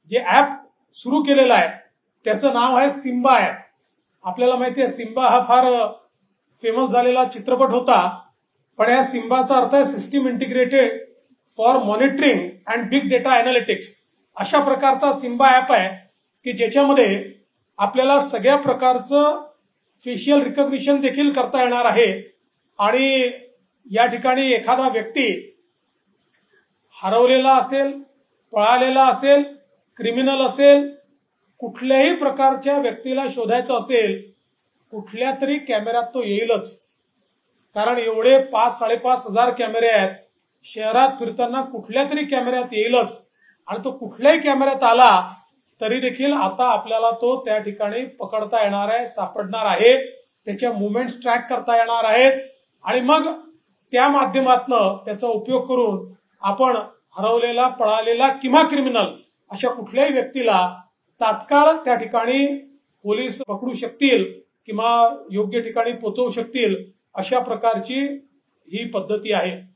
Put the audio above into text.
जे ऍप सुरू केलेलं आहे त्याचं नाव आहे सिम्बा ऍप। आपल्याला माहिती आहे सिम्बा हा फार फेमस झालेला चित्रपट होता, पण या सिम्बाचा अर्थ आहे system integrated for monitoring and big data analytics. अशा प्रकारचा सिम्बा ऍप आहे की ज्याच्यामध्ये आपल्याला सगळ्या प्रकारचं फेशियल रिकग्निशन देखील करता येणार आहे आणि या ठिकाणी एखादा व्यक्ती हरवलेला असेल, पळालेला असेल, क्रिमिनल असेल, कुठल्याही प्रकारच्या व्यक्तीला शोधायचं असेल कुठल्या तरी कॅमेऱ्यात तो येईलच। कारण एवढे 5-5.5 हजार कॅमेरे आहेत, शहरात फिरताना कुठल्या तरी कॅमेऱ्यात येईलच आणि तो कुठल्याही कॅमेऱ्यात आला तरी देखील आता आपल्याला तो त्या ठिकाणी पकडता येणार आहे, सापडणार आहे, त्याच्या मुवमेंट्स ट्रॅक करता येणार आहेत आणि मग त्या माध्यमातून त्याचा उपयोग करून आपण हरवलेला, पळालेला किंवा क्रिमिनल अशा कुठल्याही व्यक्तीला तात्काळ त्या ठिकाणी पोलीस पकडू शकतील किंवा योग्य ठिकाणी पोहोचवू शकतील, अशा प्रकारची ही पद्धती आहे।